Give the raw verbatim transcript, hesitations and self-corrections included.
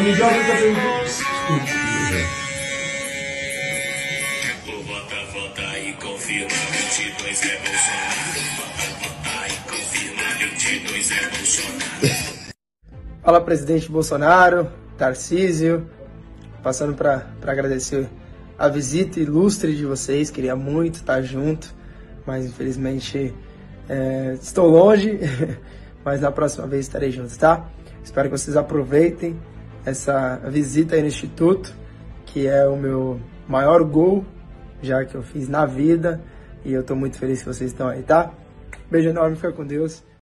me joga essa pergunta. Vota, vota e confirma, vinte e dois é Bolsonaro. Vota, vota e confirma, vinte e dois é Bolsonaro. Fala, presidente Bolsonaro, Tarcísio, passando para agradecer a visita ilustre de vocês. Queria muito estar junto, mas infelizmente é, estou longe, mas na próxima vez estarei junto, tá? Espero que vocês aproveitem essa visita aí no Instituto, que é o meu maior gol já que eu fiz na vida, e eu tô muito feliz que vocês estão aí, tá? Beijo enorme, fica com Deus.